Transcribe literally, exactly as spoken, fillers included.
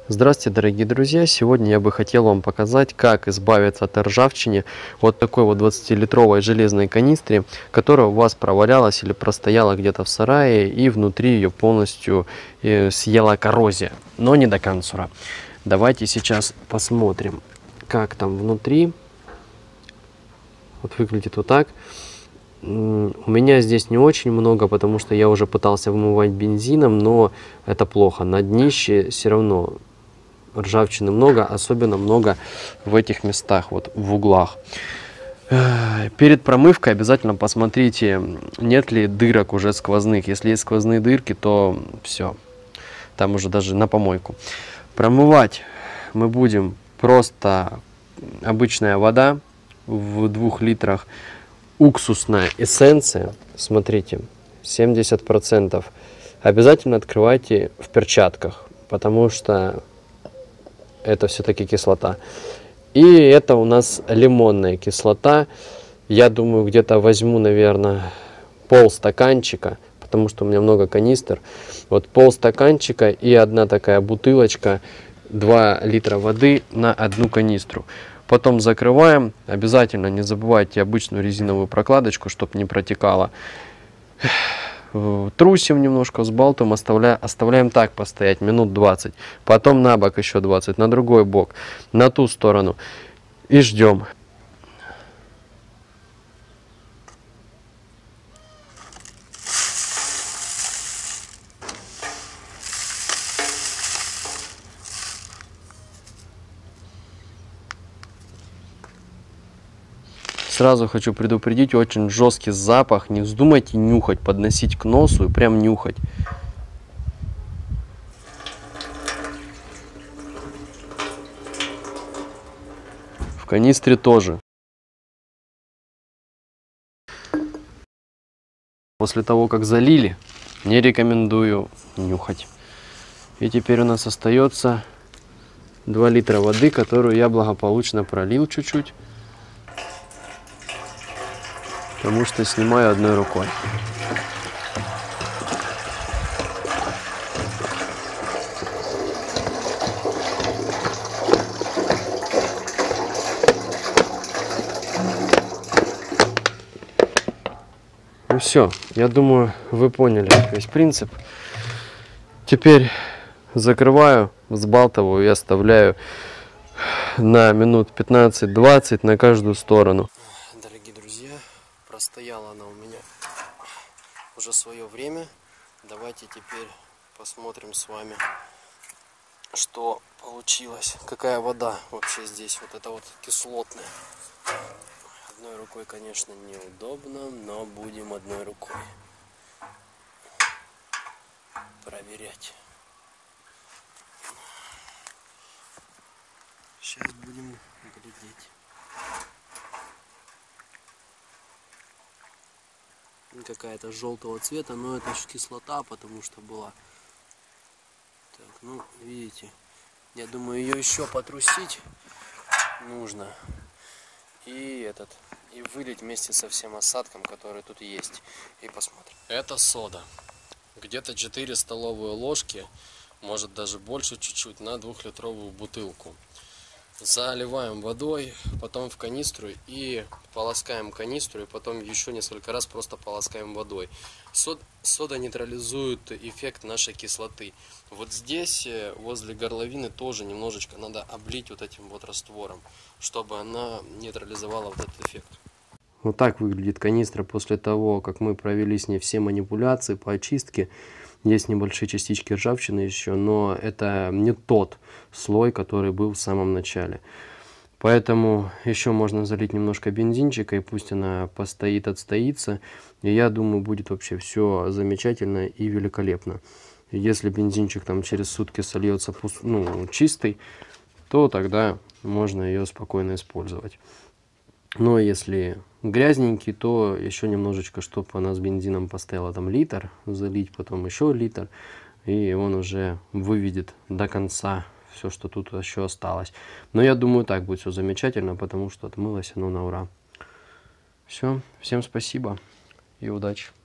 Здравствуйте, дорогие друзья! Сегодня я бы хотел вам показать, как избавиться от ржавчины вот такой вот двадцатилитровой железной канистре, которая у вас провалялась или простояла где-то в сарае, и внутри ее полностью э, съела коррозия, но не до конца. Давайте сейчас посмотрим, как там внутри. Вот выглядит вот так. У меня здесь не очень много, потому что я уже пытался вымывать бензином, но это плохо. На днище все равно ржавчины много, особенно много в этих местах, вот в углах. Перед промывкой обязательно посмотрите, нет ли дырок уже сквозных. Если есть сквозные дырки, то все, там уже даже на помойку. Промывать мы будем просто обычная вода в двух литрах, уксусная эссенция, смотрите, семьдесят процентов. Обязательно открывайте в перчатках, потому что это все-таки кислота. И это у нас лимонная кислота. Я думаю, где-то возьму, наверное, пол стаканчика, потому что у меня много канистр. Вот пол стаканчика и одна такая бутылочка, два литра воды на одну канистру. Потом закрываем. Обязательно не забывайте обычную резиновую прокладочку, чтобы не протекала. Трусим немножко, взбалтываем, оставляем, оставляем так постоять минут двадцать. Потом на бок еще двадцать, на другой бок, на ту сторону. И ждем. Сразу хочу предупредить, очень жесткий запах. Не вздумайте нюхать, подносить к носу и прям нюхать. В канистре тоже. После того, как залили, не рекомендую нюхать. И теперь у нас остается два литра воды, которую я благополучно пролил чуть-чуть. Потому что снимаю одной рукой. Ну все, я думаю, вы поняли весь принцип. Теперь закрываю, взбалтываю и оставляю на минут пятнадцать-двадцать на каждую сторону. Дорогие друзья, простояла она у меня уже свое время. Давайте теперь посмотрим с вами, что получилось. Какая вода вообще здесь. Вот это вот кислотная. Одной рукой, конечно, неудобно, но будем одной рукой проверять. Сейчас будем глядеть. Какая-то желтого цвета, но это же кислота, потому что была. Так, ну, видите, я думаю, ее еще потрусить нужно. И этот, и вылить вместе со всем осадком, который тут есть. И посмотрим. Это сода. Где-то четыре столовые ложки, может даже больше чуть-чуть, на двухлитровую бутылку. Заливаем водой, потом в канистру и полоскаем канистру, и потом еще несколько раз просто полоскаем водой. Сод, сода нейтрализует эффект нашей кислоты. Вот здесь, возле горловины, тоже немножечко надо облить вот этим вот раствором, чтобы она нейтрализовала вот этот эффект. Вот так выглядит канистра после того, как мы провели с ней все манипуляции по очистке. Есть небольшие частички ржавчины еще, но это не тот слой, который был в самом начале. Поэтому еще можно залить немножко бензинчика, и пусть она постоит, отстоится. И я думаю, будет вообще все замечательно и великолепно. Если бензинчик там через сутки сольется, ну, чистый, то тогда можно ее спокойно использовать. Но если грязненький, то еще немножечко, чтобы она с бензином постояла, там литр, залить, потом еще литр, и он уже выведет до конца все, что тут еще осталось. Но я думаю, так будет все замечательно, потому что отмылось оно на ура. Все, всем спасибо и удачи.